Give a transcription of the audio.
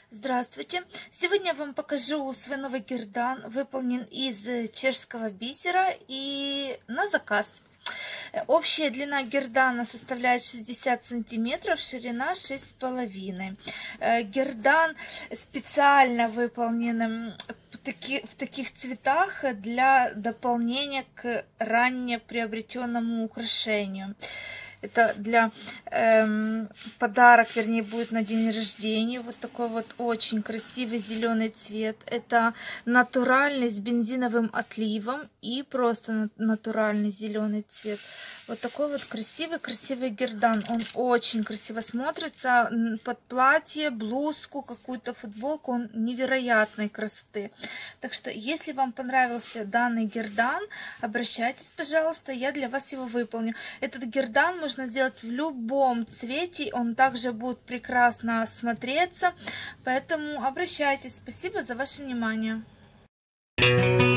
Здравствуйте! Сегодня я вам покажу свой новый гердан, выполнен из чешского бисера и на заказ. Общая длина гердана составляет 60 сантиметров, ширина 6,5. Гердан специально выполнен в таких цветах для дополнения к ранее приобретенному украшению. Это для подарок, вернее, будет на день рождения. Вот такой вот очень красивый зеленый цвет. Это натуральный с бензиновым отливом и просто натуральный зеленый цвет. Вот такой вот красивый гердан. Он очень красиво смотрится под платье, блузку, какую-то футболку. Он невероятной красоты. Так что, если вам понравился данный гердан, обращайтесь, пожалуйста, я для вас его выполню. Этот гердан можно сделать в любом цвете, он также будет прекрасно смотреться, поэтому обращайтесь. Спасибо за ваше внимание.